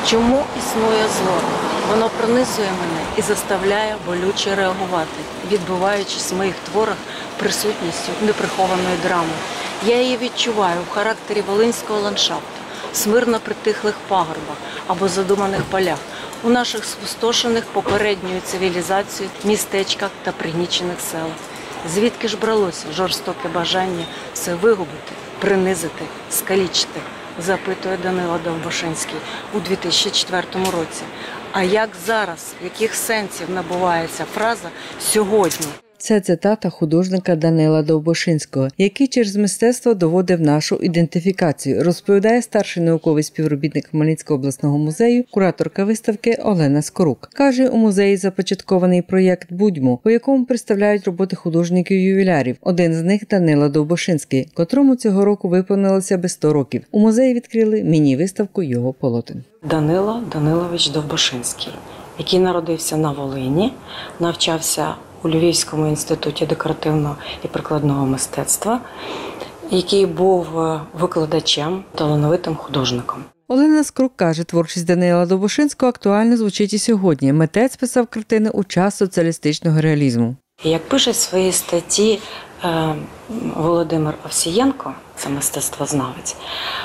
Чому існує зло? Воно пронизує мене і заставляє болюче реагувати, відбиваючись в моїх творах присутністю неприхованої драми. Я її відчуваю в характері волинського ландшафту, в смирно притихлих пагорбах або задуманих полях, у наших спустошених попередньою цивілізацією містечках та пригнічених селах. Звідки ж бралося жорстоке бажання все вигубити, принизити, скалічити? Запитує Данило Довбошинський у 2004 році. А як зараз, яких сенсів набувається фраза «сьогодні»? Це цитата художника Данила Довбошинського, який через мистецтво доводив нашу ідентифікацію, розповідає старший науковий співробітник Хмельницького обласного музею, кураторка виставки Олена Скорук. Каже, у музеї започаткований проєкт «Будьмо», по якому представляють роботи художників-ювілярів. Один з них – Данило Довбошинський, котрому цього року виповнилося би 100 років. У музеї відкрили міні-виставку його полотен. Данило Данилович Довбошинський, який народився на Волині, навчався у Львівському інституті декоративного і прикладного мистецтва, який був викладачем, талановитим художником. Олена Скорук каже, творчість Данила Довбошинського актуально звучить і сьогодні. Митець писав картини у час соціалістичного реалізму. Як пише в своїй статті Володимир Овсієнко, це мистецтвознавець,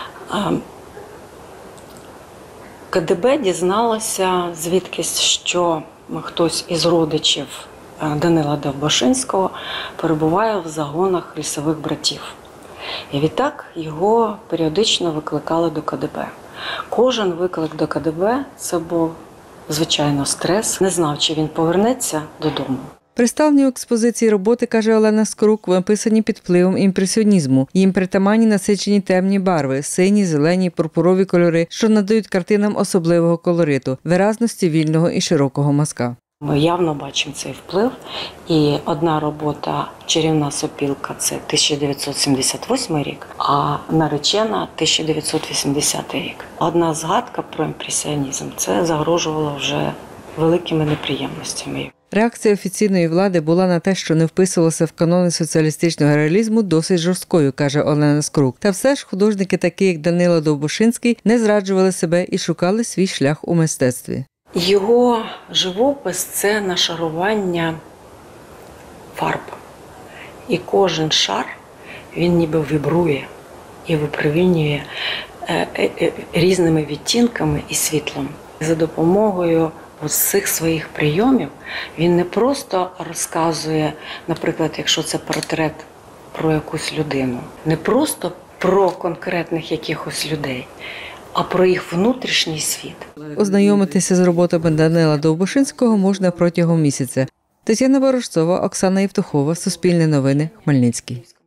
КДБ дізналося звідкись, що хтось із родичів Данила Довбошинського перебуває в загонах лісових братів. І відтак його періодично викликали до КДБ. Кожен виклик до КДБ – це був, звичайно, стрес. Не знав, чи він повернеться додому. Представлені у експозиції роботи, каже Олена Скорук, написані під впливом імпресіонізму. Їм притаманні насичені темні барви – сині, зелені, пурпурові кольори, що надають картинам особливого колориту, виразності вільного і широкого мазка. Ми явно бачимо цей вплив. І одна робота «Чарівна сопілка» – це 1978 рік, а «Наречена» – 1980 рік. Одна згадка про імпресіонізм – це загрожувало вже великими неприємностями. Реакція офіційної влади була на те, що не вписувалося в канони соціалістичного реалізму, досить жорсткою, каже Олена Скорук. Та все ж художники, такі як Данило Довбошинський, не зраджували себе і шукали свій шлях у мистецтві. Його живопис – це нашарування фарб. І кожен шар, він ніби вібрує і випромінює різними відтінками і світлом. За допомогою цих своїх прийомів він не просто розказує, наприклад, якщо це портрет про якусь людину, не просто про конкретних якихось людей, а про їх внутрішній світ. Ознайомитися з роботами Данила Довбошинського можна протягом місяця. Тетяна Ворожцова, Оксана Євтухова, Суспільне новини, Хмельницький.